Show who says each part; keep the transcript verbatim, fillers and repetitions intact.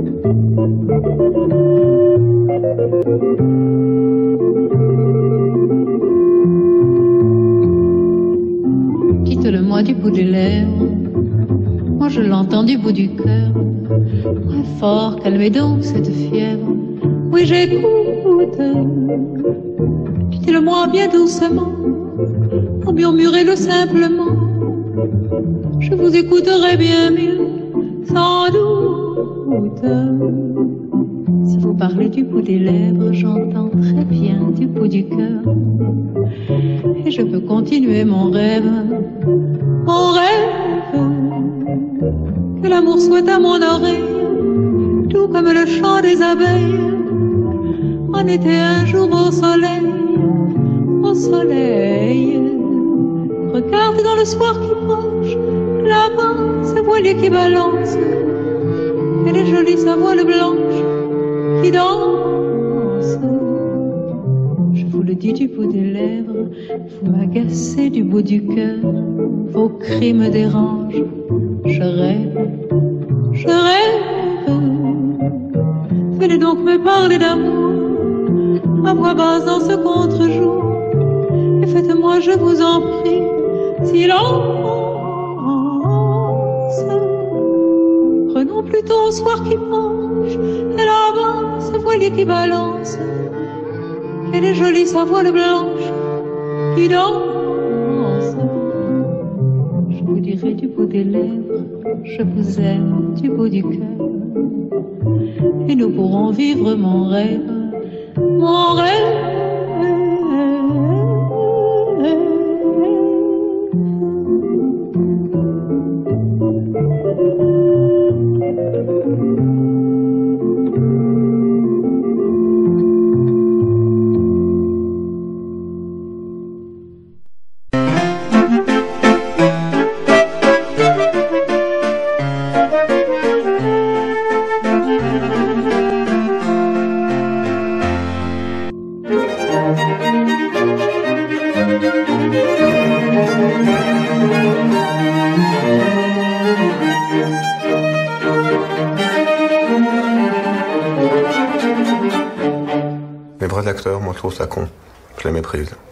Speaker 1: Quitte-le-moi du bout des lèvres, moi je l'entends du bout du cœur. Très fort, calmez donc cette fièvre. Oui, j'écoute. Dites-le-moi bien doucement, murmurez-le simplement. Je vous écouterai bien mieux, sans doute. Si vous parlez du bout des lèvres, j'entends très bien du bout du cœur. Et je peux continuer mon rêve, mon rêve. Que l'amour soit à mon oreille, tout comme le chant des abeilles. En été un jour au soleil, au soleil. Regarde dans le soir qui penche, là-bas, ce voilier qui balance. Elle est jolie sa voile blanche qui danse. Je vous le dis du bout des lèvres, vous m'agacez du bout du cœur. Vos cris me dérangent, je rêve, je rêve. Venez donc me parler d'amour, à voix basse dans ce contre-jour. Et faites-moi, je vous en prie, silence. Prenons plutôt au soir qui penche, et là-bas, ce voilier qui balance. Elle est jolie sa voile blanche qui danse. Je vous dirai du bout des lèvres, je vous aime du bout du cœur. Et nous pourrons vivre mon rêve, mon rêve.
Speaker 2: Les vrais acteurs, moi je trouve ça con. Je les méprise.